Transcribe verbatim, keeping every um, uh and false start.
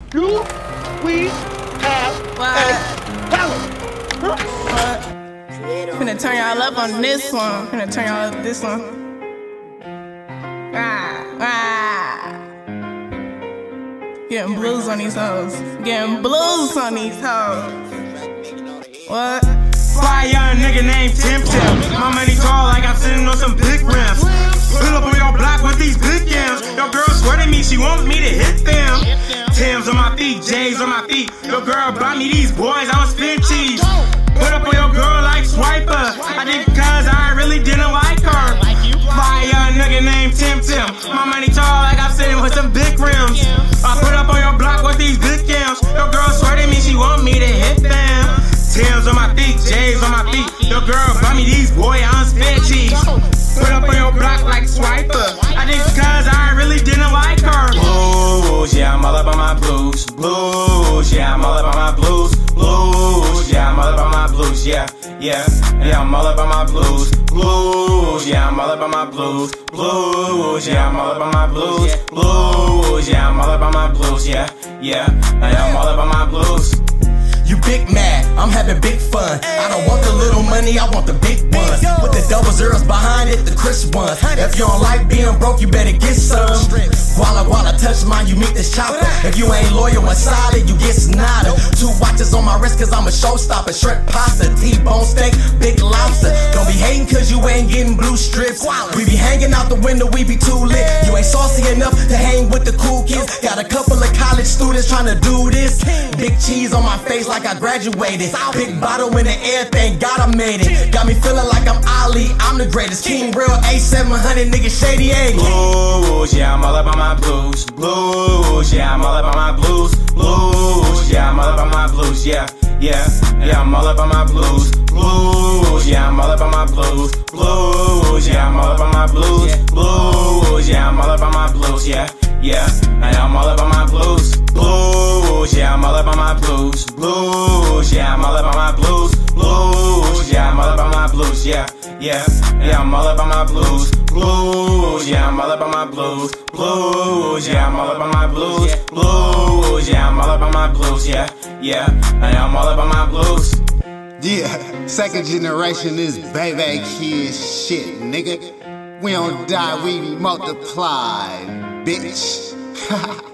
Do we have what? a talent? Huh? What? Finna turn y'all up on this one. Finna turn y'all up this one. Ah, ah. Getting blues on these hoes. Getting blues on these hoes. What? Fly young nigga named Tim Tim. My money tall like I'm sitting on some big rims. Pull up on your block with these big yams. Your girl swear to me she want me to hit them. Tim's on my feet, J's on my feet. Your girl buy me these boys, I don't spin cheese. Put up on your girl like Swiper. I did cause I really didn't like her. Fly young nigga named Tim Tim. My money tall like I'm sitting with some big rims. I put up on your block with these big yams. Your girl swear to me she want me to hit them. Tim's on my feet, J's on my feet. Your girl buy me these boy, I don't spin cheese. Put up on your block like Swiper. I did cause I really didn't like her. Blues, yeah, I'm all up on my blues. Blues, yeah, I'm all up on my blues. Blues, yeah, I'm all up on my blues. Yeah, yeah, yeah, I'm all up on my blues. Blues, yeah, I'm all up on my blues. Blues, yeah, I'm all up on my blues. Blues, yeah, I'm all up on my blues. Yeah, yeah, yeah, I'm all up on my blues. You big mad, I'm having big fun. I don't want the little money, I want the big ones. With the double zeros behind it, the crisp ones. If you don't like being broke, you better get some. While I, while I touch mine, you meet this chopper. If you ain't loyal and solid, you get snotted. Two watches on my wrist cause I'm a showstopper. Shrimp pasta, T-bone steak, big lobster. Don't be hating cause you ain't getting blue strips. We be hanging out the window, we be too lit. You ain't saucy enough to hang with the cool kids. Got a couple of college students trying to do this. Big cheese on my face like I graduated. Big bottle in the air, thank God I made it. Got me feeling like I'm Ali, I'm the greatest. King Real, A seven hundred, nigga Shady eight. Blues, yeah, I'm all up on my blues. Blues, yeah, I'm all up on my blues. Blues, yeah, I'm all up on my blues. Yeah, yeah, yeah, I'm all up on my blues. Blues, yeah, I'm all up on my blues. Blues, yeah, I'm all up on my blues. Blues, yeah, I'm all up on my blues. Yeah, yeah, yeah, I'm all up on my blues. Blues, yeah, I'm all up on my blues. Blues, yeah, I'm all up on my blues. Blues, yeah, I'm all up on my blues. Yeah, yeah, yeah, I'm all up on my blues. Blues, yeah, I'm all up on my blues. Blues, yeah, I'm all up on my blues. Blues, yeah, I'm all up on my blues. Yeah, yeah, yeah, I'm all up on my blues. Yeah, second generation is baby kid shit, nigga. We don't die, we multiply, bitch.